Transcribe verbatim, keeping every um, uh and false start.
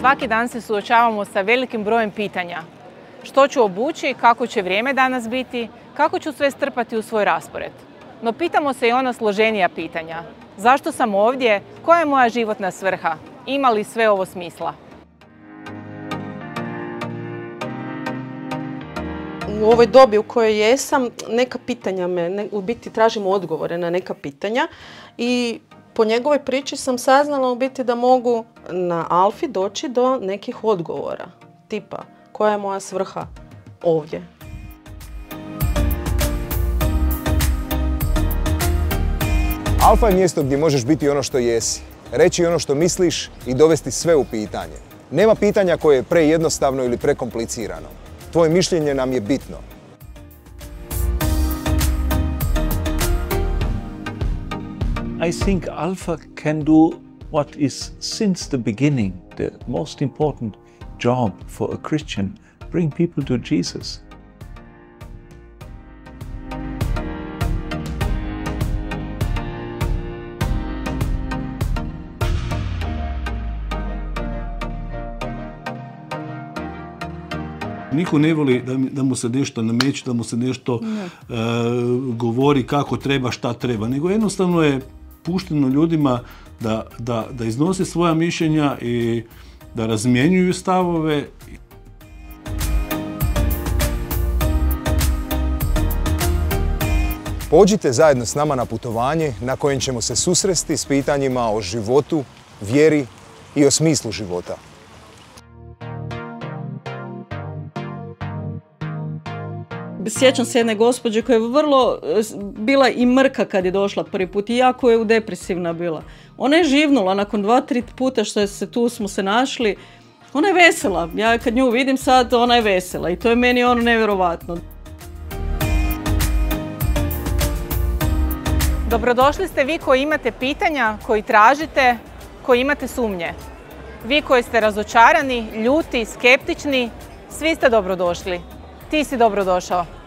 Svaki dan se suočavamo sa velikim brojem pitanja. Što ću obući, kako će vrijeme danas biti, kako ću sve strpati u svoj raspored. No pitamo se i ona složenija pitanja. Zašto sam ovdje? Koja je moja životna svrha? Ima li sve ovo smisla? U ovoj dobi u kojoj jesam, neka pitanja me, ne, u biti tražim odgovore na neka pitanja i po njegovoj priči sam saznala u biti da mogu na Alfi doći do nekih odgovora. Tipa, koja je moja svrha ovdje? Alfa je mjesto gdje možeš biti ono što jesi, reći ono što misliš i dovesti sve u pitanje. Nema pitanja koje je prejednostavno ili prekomplicirano. Tvoje mišljenje nam je bitno. I think Alpha can do what is since the beginning the most important job for a Christian, bring people to Jesus. Niko ne voli da, da mu se nešto nameće, da mu se nešto uh, govori kako treba, šta treba, nego jednostavno je pušteno ljudima da, da, da iznose svoja mišljenja i da razmjenjuju stavove. Pođite zajedno s nama na putovanje na kojem ćemo se susresti s pitanjima o životu, vjeri i o smislu života. Sjećam se jedne gospođe koja je vrlo bila i mrka kad je došla prvi put i jako je depresivna bila. Ona je živnula nakon dva, tri puta što se tu smo se našli. Ona je vesela. Ja kad nju vidim sad, ona je vesela i to je meni ono nevjerovatno. Dobrodošli ste vi koji imate pitanja, koji tražite, koji imate sumnje. Vi koji ste razočarani, ljuti, skeptični, svi ste dobrodošli. Ti si dobrodošao.